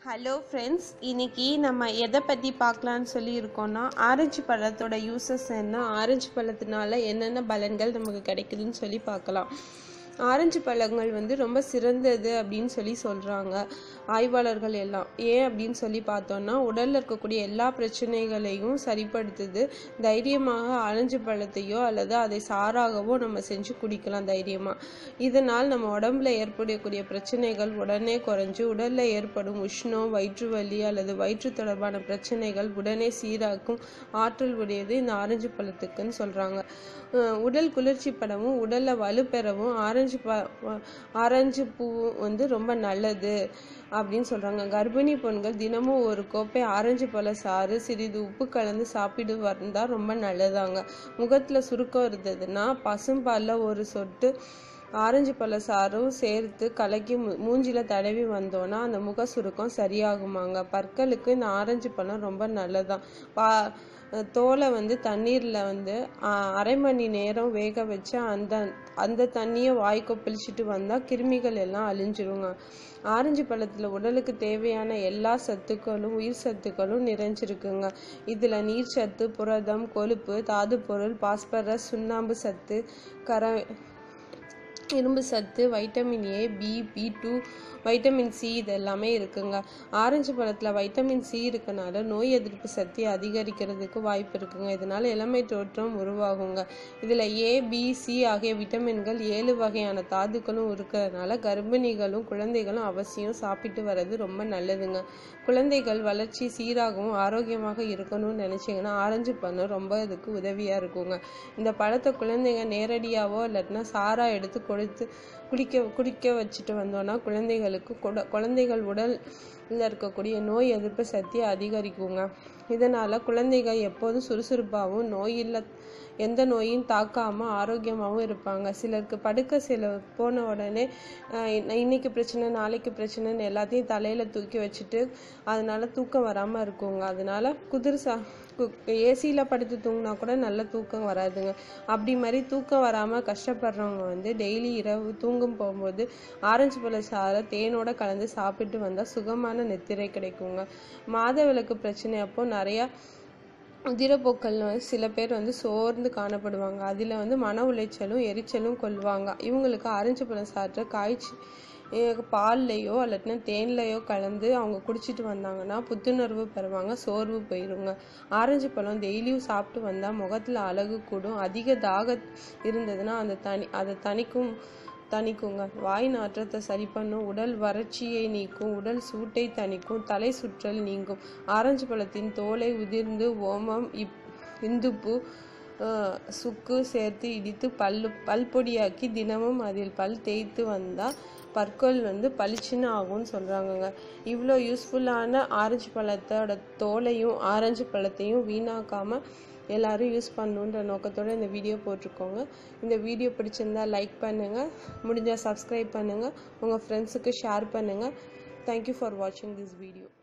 Hello friends, இன்னைக்கு நம்ம எதை பற்றி பார்க்கலான்னு சொல்லியிருக்கோன்னா ஆரஞ்சு பழத்தோட யூசஸ் என்ன, ஆரஞ்சு பழத்தினால என்னென்ன பலன்கள் நமக்கு கிடைக்குதுன்னு சொல்லி பார்க்கலாம். ஆரஞ்சு பழங்கள் ரொம்ப சிறந்தது அப்படின்னு சொல்கிறாங்க ஆய்வாளர்கள் எல்லாம். ஏன் அப்படின்னு சொல்லி பார்த்தோன்னா, உடலில் இருக்கக்கூடிய எல்லா பிரச்சனைகளையும் சரிப்படுத்துது. தைரியமாக ஆரஞ்சு பழத்தையோ அல்லது அதை சாறாகவோ நம்ம செஞ்சு குடிக்கலாம் தைரியமாக. இதனால் நம்ம உடம்புல ஏற்படக்கூடிய பிரச்சனைகள் உடனே குறைஞ்சு உடலில் ஏற்படும் உஷ்ணம், வயிற்று வலி அல்லது வயிற்று தொடர்பான பிரச்சனைகள் உடனே சீராக்கும் ஆற்றல் உடையது இந்த ஆரஞ்சு பழத்துக்குன்னு சொல்கிறாங்க. உடல் குளிர்ச்சி படவும் உடலில் வலுப்பெறவும் ஆரஞ்சு பூ ரொம்ப நல்லது அப்படின்னு சொல்கிறாங்க. கர்ப்பிணி பெண்கள் தினமும் ஒரு கோப்பை ஆரஞ்சு பழ சாறு சிறிது உப்பு கலந்து சாப்பிட்டு வந்தால் ரொம்ப நல்லதாங்க. முகத்தில் சுருக்கம் இருந்ததுன்னா பசும்பாலில் ஒரு சொட்டு ஆரஞ்சு பழ சாறும் சேர்த்து கலக்கி மூஞ்சில தடவி வந்தோன்னா அந்த முக சுருக்கம் சரியாகுமாங்க. பற்களுக்கு இந்த ஆரஞ்சு பழம் ரொம்ப நல்லதான். தோலை தண்ணீரில் அரை மணி நேரம் வேக வச்சு அந்த தண்ணியை வாய் கொப்பளிச்சுட்டு வந்தால் கிருமிகள் எல்லாம் அழிஞ்சிருங்க. ஆரஞ்சு பழத்தில் உடலுக்கு தேவையான எல்லா சத்துக்களும் உயிர் சத்துக்களும் நிறைஞ்சிருக்குங்க. இதில் நீர் சத்து, புரதம், கொழுப்பு, தாது பொருள், பாஸ்பரஸ், சுண்ணாம்பு சத்து, இரும்பு சத்து, vitamin A, B two, vitamin C இது எல்லாமே இருக்குங்க. ஆரஞ்சு பழத்தில் வைட்டமின் சி இருக்கனால நோய் எதிர்ப்பு சக்தி அதிகரிக்கிறதுக்கு வாய்ப்பு இருக்குங்க. இதனால இளமை தோற்றம் உருவாகுங்க. இதில் ஏ, பி, சி ஆகிய விட்டமின்கள் 7 வகையான தாதுக்களும் இருக்கிறதுனால கர்ப்பிணிகளும் குழந்தைகளும் அவசியம் சாப்பிட்டு வர்றது ரொம்ப நல்லதுங்க. குழந்தைகள் வளர்ச்சி சீராகவும் ஆரோக்கியமாக இருக்கணும்னு நினைச்சிங்கன்னா ஆரஞ்சு பழம் ரொம்ப இதுக்கு உதவியாக இருக்குங்க. இந்த பழத்தை குழந்தைங்க நேரடியாவோ இல்லாட்டினா சாரா எடுத்து குடிக்க வச்சுட்டு வந்தோன்னா குழந்தைகள் உடல்ல இருக்கக்கூடிய நோய் எதிர்ப்பு சக்தி அதிகரிக்குங்க. இதனால குழந்தைகள் எப்போதும் சுறுசுறுப்பாகவும் எந்த நோயும் தாக்காம ஆரோக்கியமாகவும் இருப்பாங்க. சிலருக்கு போன உடனே இன்னைக்கு பிரச்சனை நாளைக்கு பிரச்சனைன்னு எல்லாத்தையும் தலையில தூக்கி வச்சுட்டு அதனால தூக்கம் வராம இருக்குங்க. அதனால ஏசியில் படுத்து தூங்கினா கூட நல்ல தூக்கம் வராதுங்க. அப்படி மாதிரி தூக்கம் வராமல் கஷ்டப்படுறவங்க டெய்லி இரவு தூங்கும் போகும்போது ஆரஞ்சு பழ சாறை தேனோட கலந்து சாப்பிட்டு வந்தால் சுகமான நித்திரை கிடைக்குங்க. மாதவிலக்கு பிரச்சனை அப்போ நிறையா உதிரப்போக்கள் சில பேர் சோர்ந்து காணப்படுவாங்க. அதில் மன உளைச்சலும் எரிச்சலும் கொள்வாங்க. இவங்களுக்கு ஆரஞ்சு பழம் சாற்றை காய்ச்சி பால்லையோ அல்லட்டினா தேன்லையோ கலந்து அவங்க குடிச்சிட்டு வந்தாங்கன்னா புத்துணர்வு பெறுவாங்க, சோர்வு போயிருங்க. ஆரஞ்சு பழம் டெய்லியும் சாப்பிட்டு வந்தால் முகத்தில் அழகு கூடும். அதிக தாக இருந்ததுன்னா அதை தணிக்குங்க. வாய் நாற்றத்தை சரி பண்ணும், உடல் வறட்சியை நீக்கும், உடல் சூட்டை தணிக்கும், தலை சுற்றல் நீங்கும். ஆரஞ்சு பழத்தின் தோலை உதிர்ந்து ஓமம், இந்துப்பு, சுக்கு சேர்த்து இடித்து பல் பொடியாக்கி தினமும் அதில் பல் தேய்த்து வந்தால் பற்கள் பளிச்சுன்னு ஆகும்னு சொல்கிறாங்கங்க. இவ்வளோ யூஸ்ஃபுல்லான ஆரஞ்சு பழத்தோட தோலையும் ஆரஞ்சு பழத்தையும் வீணாக்காமல் எல்லாரும் யூஸ் பண்ணணுன்ற நோக்கத்தோடு இந்த வீடியோ போட்டிருக்கோங்க. இந்த வீடியோ பிடிச்சிருந்தா லைக் பண்ணுங்கள், முடிஞ்சால் சப்ஸ்கிரைப் பண்ணுங்கள், உங்கள் ஃப்ரெண்ட்ஸுக்கு ஷேர் பண்ணுங்கள். தேங்க்யூ ஃபார் வாட்சிங் திஸ் வீடியோ.